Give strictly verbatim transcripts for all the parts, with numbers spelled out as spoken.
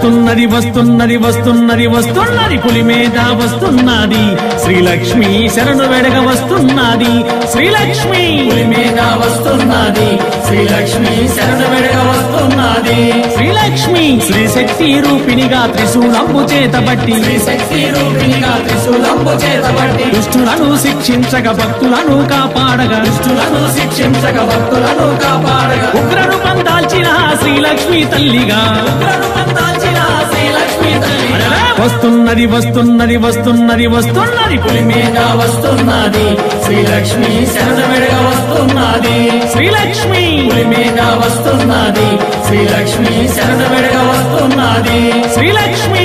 వస్తున్నది వస్తున్నది వస్తున్నది వస్తున్నది పులి మీద వస్తున్నది శ్రీలక్ష్మి శరణు వెడగ వస్తున్నది శ్రీలక్ష్మి పులి మీద వస్తున్నది శ్రీలక్ష్మి శరణు వెడగ వస్తున్నది శ్రీలక్ష్మి శ్రీశక్తి రూపిణిగా త్రిశూలంబు చేతబట్టి శ్రీశక్తి రూపిణిగా త్రిశూలంబు చేతబట్టి దుష్టులను శిక్షించగ భక్తులను కాపాడగా దుష్టులను శిక్షించగ భక్తులను కాపాడగా ఉగ్రను పందాల్చిన శ్రీలక్ష్మి తల్లిగా ఉగ్రను పందాల్చిన శ్రీలక్ష్మి తల్లిగా వస్తున్నది వస్తున్నది వస్తున్నది వస్తున్నది పులి మీద వస్తున్నది శ్రీలక్ష్మి శరణు వెడగ వస్తున్నది శ్రీలక్ష్మి పులి మీద వస్తున్నది శ్రీలక్ష్మి శరణు వెడగ వస్తున్నది శ్రీలక్ష్మి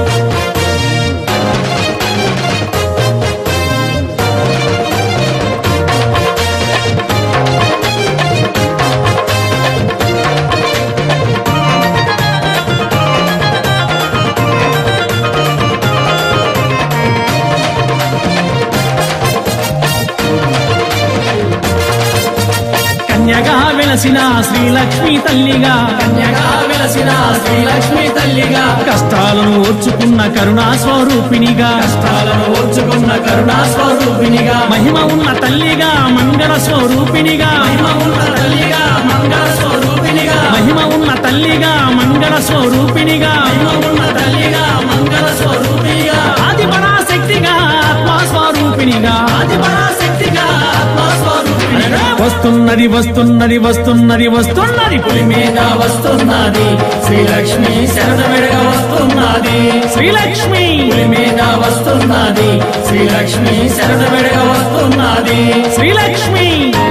కన్యగా వెలసిన శ్రీలక్ష్మి తల్లిగా కన్యగా వెలసిన శ్రీలక్ష్మి తల్లిగా కష్టాలను ఓర్చుకున్న కరుణా స్వరూపిణిగా కష్టాలను ఓర్చుకున్న కరుణా స్వరూపిణిగా మహిమ ఉన్న తల్లిగా మంగళ స్వరూపిణిగా మహిమ ఉన్న తల్లిగా మంగళ స్వరూపిణిగా మహిమ ఉన్న తల్లిగా మంగళ స్వరూపిణిగా మహిమ ఉన్న తల్లిగా మంగళ స్వరూపిగా ఆది పరాశక్తిగా ఆత్మ స్వరూపిణిగా ఆది పరాశక్తిగా ఆత్మ స్వరూపిణిగా వస్తున్నది వస్తున్నది వస్తున్నది వస్తున్నది పులి మీద వస్తున్నది శ్రీలక్ష్మి శరణ వెడగ వస్తున్నది శ్రీలక్ష్మి పులి మీద వస్తున్నది శ్రీలక్ష్మి శరణ వెడగ వస్తున్నది శ్రీలక్ష్మి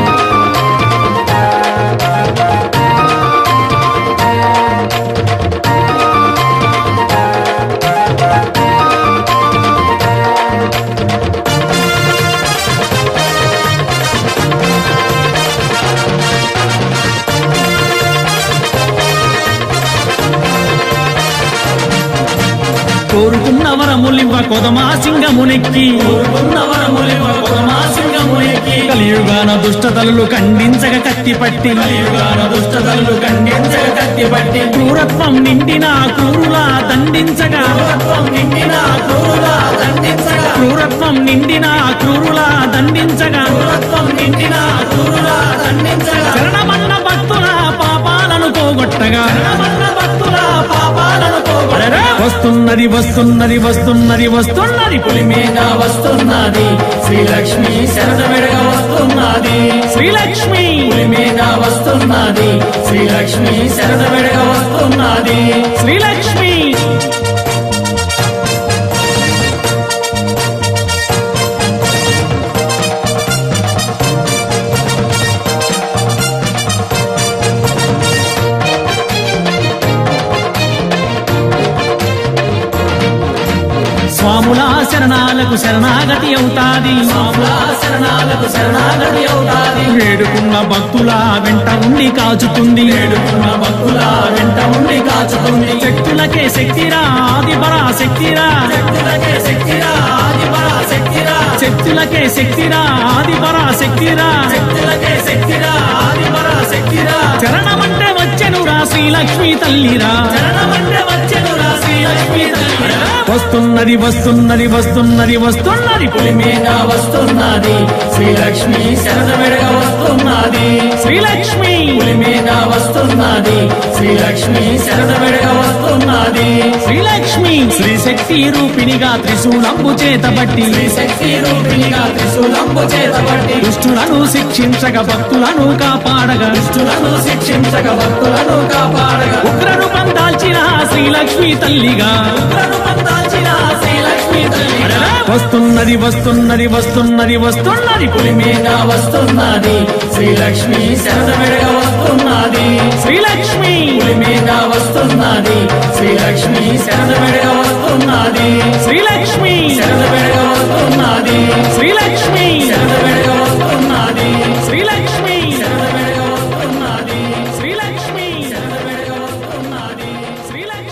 కోరుకున్న వరములివ్వ కొదమా సింగమునెక్కి కోరుకున్న వరములివ్వ కొదమా సింగమునెక్కి కలియుగాన దుష్టతలు ఖండించగ కత్తిపట్టి కలియుగాన దుష్టతలు ఖండించగ కత్తిపట్టి క్రూరత్వం నిండిన క్రూరులా దండించగా క్రూరత్వం నిండిన క్రూరులా దండించగా క్రూరత్వం నిండిన క్రూరులా దండించగా క్రూరత్వం నిండిన క్రూరులా దండించగా శరణమన్న భక్తుల పాపాలను పోగొట్టగా శరణమన్న భక్తుల పాపాలను పోగొట్టగా వస్తున్నది వస్తున్నది వస్తున్నది వస్తున్నది పులి మీద వస్తున్నది శ్రీలక్ష్మి శరణ వెడగ వస్తున్నది శ్రీలక్ష్మి పులి మీద వస్తున్నది శ్రీలక్ష్మి శరణ వెడగ వస్తున్నది శ్రీలక్ష్మి స్వాముల శరణాలకు శరణాగతి అవుతాది స్వాముల శరణాలకు శరణాగతి అవుతాది వేడుకున్న భక్తుల వెంట ఉండి కాచుతుంది వేడుకున్న భక్తుల వెంట ఉండి కాచుతుంది శక్తులకే శక్తిరా ఆది పరాశక్తిరా శక్తులకే శక్తిరా ఆది పరాశక్తిరా శక్తులకే శక్తిరా ఆది పరాశక్తిరా శక్తులకే శక్తిరా ఆది పరాశక్తిరా చరణమంటే వచ్చెనురా శ్రీలక్ష్మి తల్లిరా చరణమంటే వచ్చెనురా శ్రీలక్ష్మి తల్లిరా వస్తున్నది వస్తున్నది వస్తున్నది వస్తున్నది పులి మీద వస్తున్నది శ్రీలక్ష్మి శరణ వెడగ వస్తున్నది శ్రీలక్ష్మి పులి మీద వస్తున్నది శ్రీలక్ష్మి శరణ వెడగ వస్తున్నది శ్రీలక్ష్మి శ్రీశక్తి రూపిణిగా త్రిశూలంబు చేతబట్టి శ్రీశక్తి రూపిణిగా త్రిశూలంబు చేతబట్టి దుష్టులను శిక్షించగ భక్తులను కాపాడగా దుష్టులను శిక్షించగ భక్తులను కాపాడగా ఉగ్రను పందాల్చిన శ్రీలక్ష్మి తల్లిగా ఉగ్రను పందాల్చిన శ్రీలక్ష్మి తల్లిగా వస్తున్నది వస్తున్నది వస్తున్నది వస్తున్నది పులి మీద వస్తున్నది శ్రీలక్ష్మి శరణ వెడగ వస్తున్నది శ్రీలక్ష్మి పులి మీద వస్తున్నది శ్రీలక్ష్మి శరణ వెడగ వస్తున్నది